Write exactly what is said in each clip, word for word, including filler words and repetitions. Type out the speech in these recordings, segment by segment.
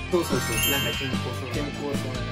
そうそうそうそう、 なんか健康そうな健康そうななんか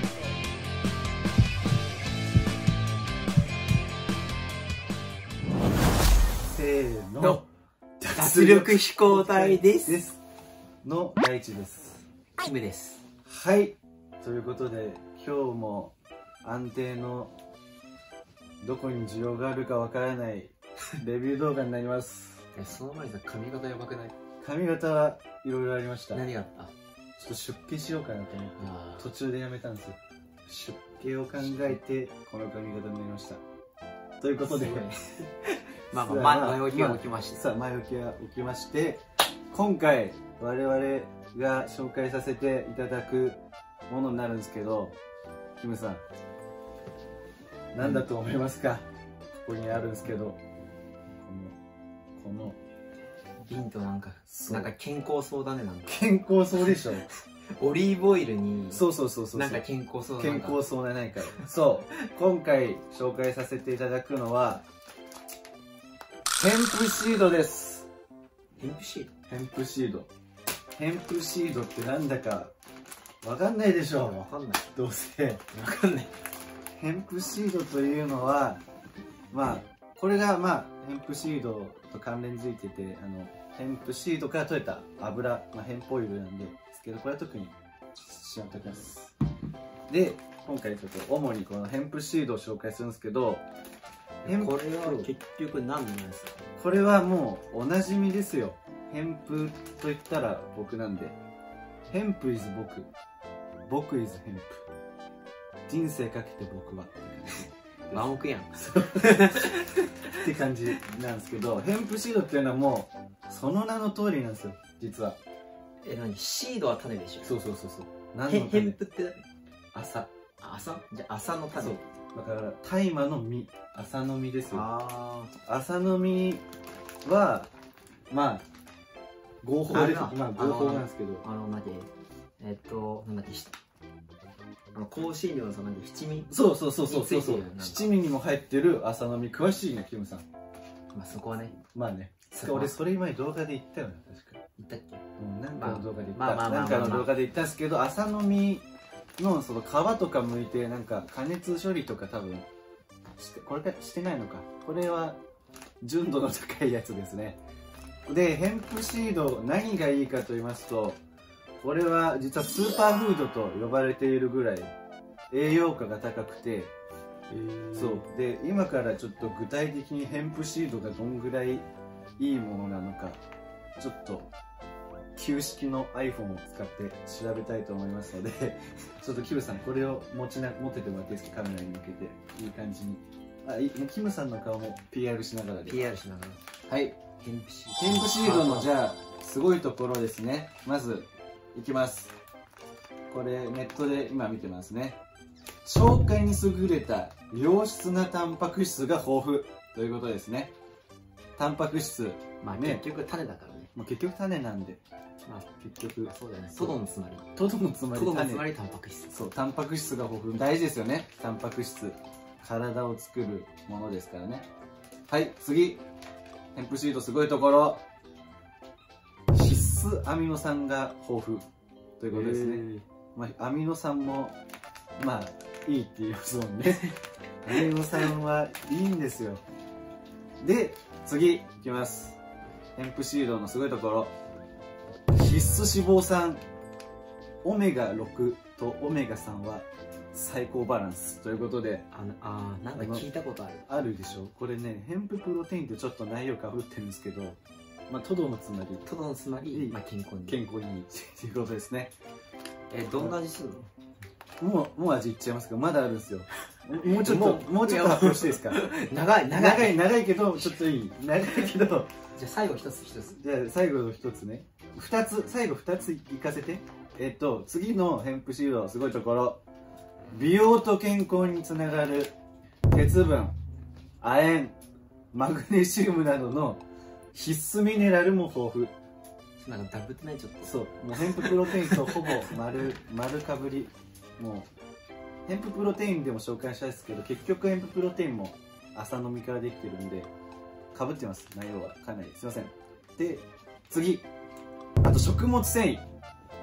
せーのの脱力飛行隊ですですの大地です。 キムです。 はい、ということで今日も安定のどこに需要があるかわからないレビュー動画になります。 え、その前にさ、髪型やばくない？ 髪型はいろいろありました。 何があった？ ちょっと出家しようかなと思ってあー途中でやめたんですよ。出家を考えてこの髪型になりました。ということで、 すごいまあまあ、 まあ前置きは置きました。 さあ前置きは置きまして、今回我々が紹介させていただくものになるんですけど、キムさん何だと思いますか？ここにあるんですけど、このこの瓶となんかそうなんか健康そうだね。なんか健康そうでしょ。 オリーブオイルにそうそうそうそう、 なんか健康そうな健康そうな何か。そう今回紹介させていただくのはヘンプシードです。 ヘンプシード。 ヘンプシードヘンプシードってなんだかわかんないでしょ。 わかんない。 どうせわかんない。 ヘンプシードというのは、まあこれがまあヘンプシードと関連づいてて、あのヘンプシードから取れた油、まあ、ヘンプオイルなんですけど、これは特にしまっておきます。で今回ちょっと主にこのヘンプシードを紹介するんですけど、ヘンプこれは結局何なんですか？ これはもうおなじみですよ。ヘンプと言ったら僕なんで、ヘンプイズ僕、僕イズヘンプ、人生かけて僕はワンオクやん。 って感じなんですけど、ヘンプシードっていうのはもうその名の通りなんですよ、実は。 え、何？シードは種でしょ？ そうそうそうそう。何ヘの種？ ヘンプって麻。 朝？じゃあ朝の種。 そうだから大麻の実、麻の実ですよ。 あ麻の実はまあ合法です。 あれだまあ合法なんですけど、 あ、あの、なんだっけ、えっと、なんだっけ、しあの、香辛料のさ、なんだっけ、七味。 そうそうそうそうそうそう、 についてるよなんか七味にも入ってる麻の実詳しいね、キムさん。 まあそこはね、 まあね、 そこは俺それ今動画で言ったよね、確か。 言ったっけ？ うん、なんかの動画で言った、 まあまあまあまあまあなんかの動画で言ったんですけど、麻の実のその皮とか剥いてなんか加熱処理とか多分してこれかしてないのか、これは純度の高いやつですね。でヘンプシード何がいいかと言いますと、これは実はスーパーフードと呼ばれているぐらい栄養価が高くて、そうで今からちょっと具体的にヘンプシードがどんぐらいいいものなのか、ちょっと旧式の iPhone を使って調べたいと思いますのでちょっとキムさんこれを持ちな持っててもらっていいですか？カメラに向けていい感じに。あいキムさんの顔も ピーアール しながらでピーアール しながら。 はい。 ヘンプシード。 ヘンプシードのじゃあすごいところですね。まずいきます。これネットで今見てますね。消化に優れた良質なタンパク質が豊富ということですね。タンパク質、 まあね、 結局種だからね。 まあ、結局種なんで、 まあ結局そうだよね。トドのつまり。 トドのつまりトドのつ種、 まりタンパク質。 そうタンパク質が豊富、大事ですよね。タンパク質、体を作るものですからね。はい、次ヘンプシードすごいところ、必須アミノ酸が豊富ということですね。まあ、アミノ酸もまあいいって言いますもんねアミノ酸はいいんですよ。で次いきます。ヘンプシードのすごいところ、必須脂肪酸オメガろくとオメガさんは最高バランスということで、 あのあー、なんか聞いたことある。 あるでしょ。これね、ヘンププロテインってちょっと内容かぶってるんですけど、まあトドのつまりトドのつまいいり、まあ健康に。 健康にいいっていうことですね。 え、どんな味するの？ もうもう味いっちゃいますけど、まだあるんですよ。もうちょっもともうちょっと発表していいですか？ 長い長い。 長い長いけどちょっといい長いけど、 じゃあ最後一つ一つ。 じゃあ最後の一つね、二つ最後二ついかせて。えっと次のヘンプシードすごいところ、美容と健康につながる鉄分、亜鉛、マグネシウムなどの必須ミネラルも豊富。 なんかダブってないちょっと。 そう、もうヘンププロテインとほぼ丸丸かぶり。もうヘンププロテインでも紹介したんですけど、結局ヘンププロテインも朝飲みからできてるんでかぶってます、内容はかなり。すいません。で次、あと食物繊維、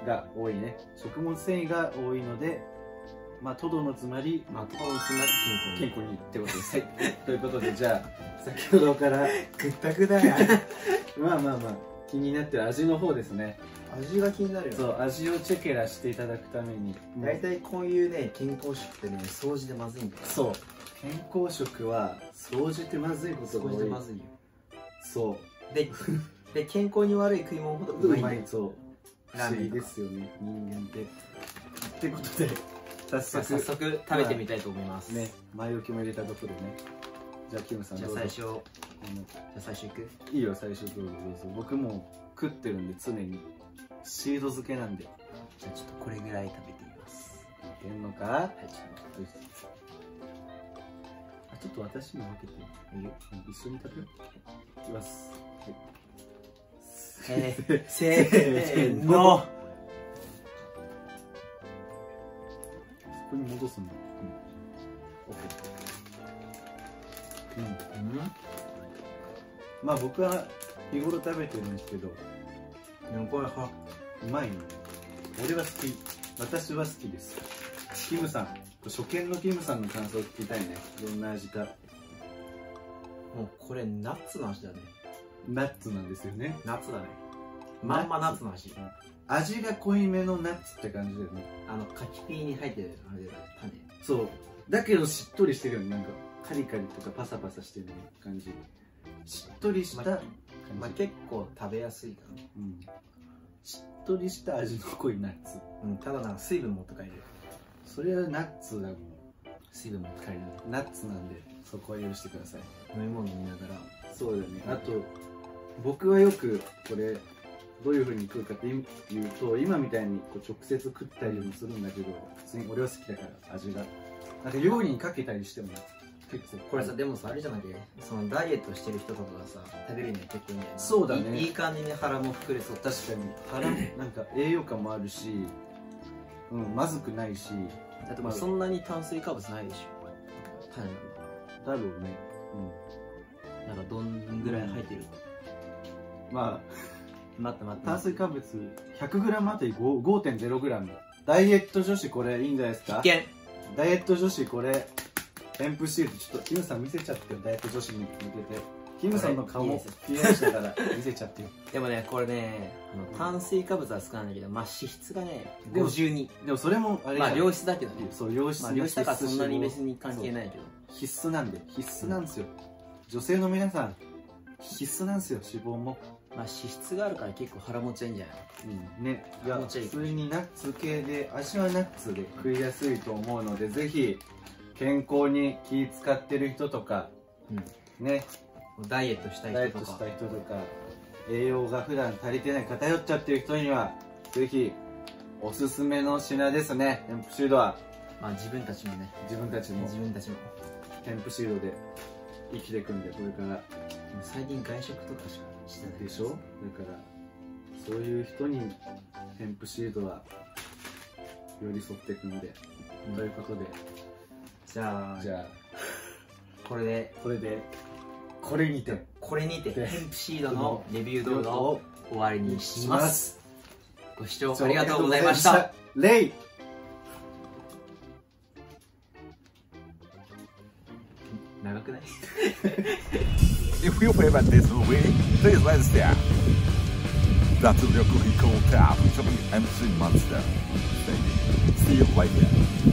が多いね。食物繊維が多いので、まあトドのつまり、 まあトドのつまり健康に健康にってことです。はい。ということで、じゃあ先ほどからぐったぐだやまあまあまあ気になってる味の方ですね。 味が気になるよね。 そう、味をチェケラしていただくために、 大体こういうね健康食ってね掃除でまずいんだよ。 そう、健康食は掃除ってまずいことが多い。 掃除でまずいよ。 そうでで健康に悪い食い物ほどうまいんだよ。 そう不思議ですよね、人間って。ってことで早速早速食べてみたいと思いますね。前置きも入れたところでね。じゃあキムさんどうぞ。 じゃあ最初じゃあのあ最初いく。 いいよ、最初どうぞどうぞ。僕も食ってるんで常にシード漬けなんで。 じゃあちょっとこれぐらい食べてみます。 いけんのか。 はい、ちょっあ、ちょっと私も分けてといいよ。 一緒に食べよう。いきます。はいえー、せーの。 そこに戻すんだ。うん。うん。 うん。 まあ僕は日頃食べてるんですけど、 でもこれはうまいね。俺は好き。私は好きです。キムさん、初見のキムさんの感想を聞きたいね。どんな味か。 もうこれナッツの味だね。 ナッツなんですよね。 ナッツだね。まんまナッツの味。 味が濃いめのナッツって感じだよね。 あの柿ピーに入ってるあれだよ、種。 そう。だけどしっとりしてるよね。なんかカリカリとかパサパサしてる感じ。しっとりした感じ。 まあ結構食べやすいかな。 うん。しっとりした味の濃いナッツ。 うん、ただなんか水分持って帰る。 それはナッツだもん。 水分持って帰る。 ナッツなんでそこは許してください。 飲み物飲みながら。 そうだね。あと僕はよくこれどういう風に食うかっていうと、今みたいにこう直接食ったりもするんだけど、普通に俺は好きだから味がなんか料理にかけたりしても結構これさ、でもさ、あれじゃなきゃそのダイエットしてる人とかがさ食べるには結構いいんだよな。 そうだね。 いいい感じに腹も膨れそう。 確かに腹なんか栄養価もあるし、うん、まずくないし、 だってまあそんなに炭水化物ないでしょ。種なんだ。 だろうね。 うん。なんかどんぐらい入ってるか。 まあ待って待って。 炭水化物 ひゃくグラム あたり ごてんゼログラム。ダイエット女子これいいんじゃないですか。 必見。 ダイエット女子これ添付シールちょっとキムさん見せちゃってよ。ダイエット女子に向けてキムさんの顔も ピーアール したから見せちゃってよ。 でもねこれね、あの炭水化物は少ないんだけど、まあ脂質がねでもごじゅうに。 でもそれもあれじゃん。 まあ良質だけどね。 そう、良質まあ良質だからそんなに別に関係ないけど必須なんで、必須なんですよ。女性の皆さん必須なんですよ、脂肪も。 まあ脂質があるから結構腹持ちはいいんじゃない。 うんね。いや気持ちいい普通にナッツ系で、味はナッツで食いやすいと思うので、ぜひ健康に気使ってる人とか、 うん、 ね、 ダイエットしたいダイエッ人とかトしたい人とか、栄養が普段足りてない、偏っちゃってる人にはぜひおすすめの品ですね。ヘンプシードはまあ自分たちもね、 自分たちも自分たちもヘンプシードで生きていくんで、これから。 最近外食とかしかしてないでしょ。だからそういう人にヘンプシードは寄り添っていくんで、うん、ということで、 じゃあじゃあこれでこれでこれにてこれにてヘンプシードのレビュー動画を終わりにします。ご視聴ありがとうございました。 レイ。 長くない ？If you favorite this movie, please let's share. That's your cool contact from M C Monster. See you later.